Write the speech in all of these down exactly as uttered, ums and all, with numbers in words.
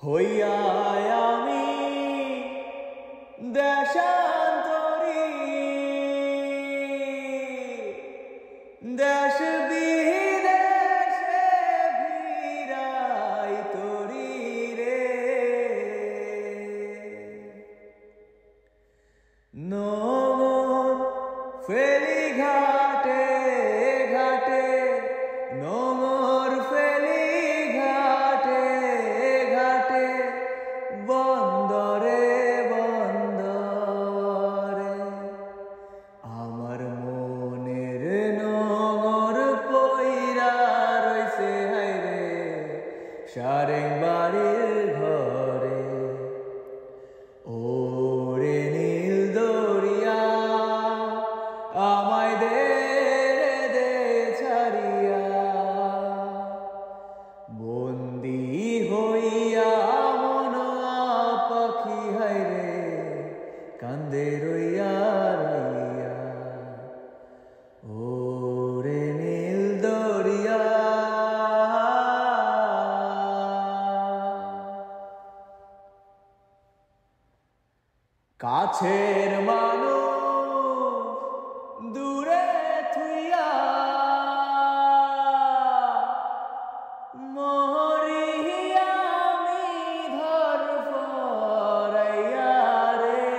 হইয়া আমি দেশান্তরী দেশ বিদেশে ভিড়াই তরি রে নমর ফেলি ঘাটে ঘাটে নমর ফেলি ঘাটে ঘাটে বন্দরে বন্দরে আমার মনের নমর পইরা রইছে হায়রে সারেং বাড়ির ঘরে ওরে নীল দরিয়া আমায় দে দে ছাড়িয়া বন্দি হইয়া মন পাখি হায়রে কান্দে রইয়া রইয়া ওরে নীল দরিয়া কাছের মানুষ দূরে থুইয়া মরিয়া আমি ধরফরাইয়া রে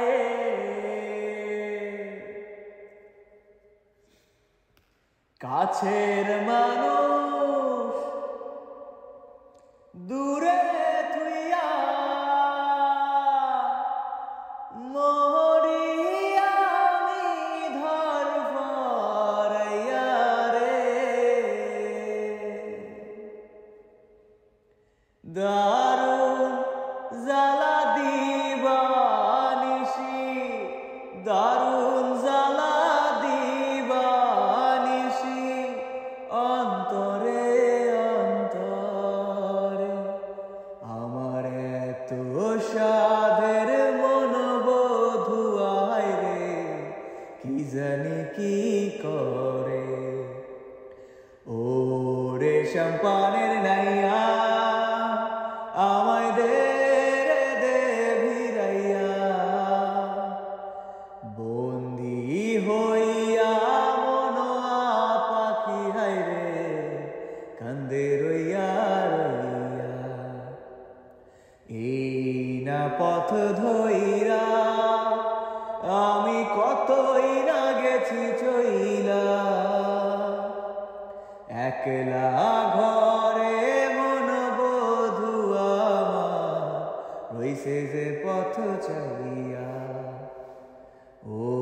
কাছের মানুষ দূরে থুইয়া মরিয়া আমি ধরফরাইয়া রে দারুণ জ্বালা দিবানিশি দারুণ জ্বালা দিবানিশি অন্তরে অন্তরে আমার এত সাধের মন বধুয়ায় রে কি জানি কি করে ওরে সম্পানের নাইয়া আমায় দে রে দে ভিড়াইয়া বন্দি হইয়া মন পাখি হায়রে কান্দে রইয়া রইয়া এই না পথ ধইরা আমি কতই না গেছি চইলা একলা ঘরে মন বধু আমার রইছে যে পথ চাইয়া ও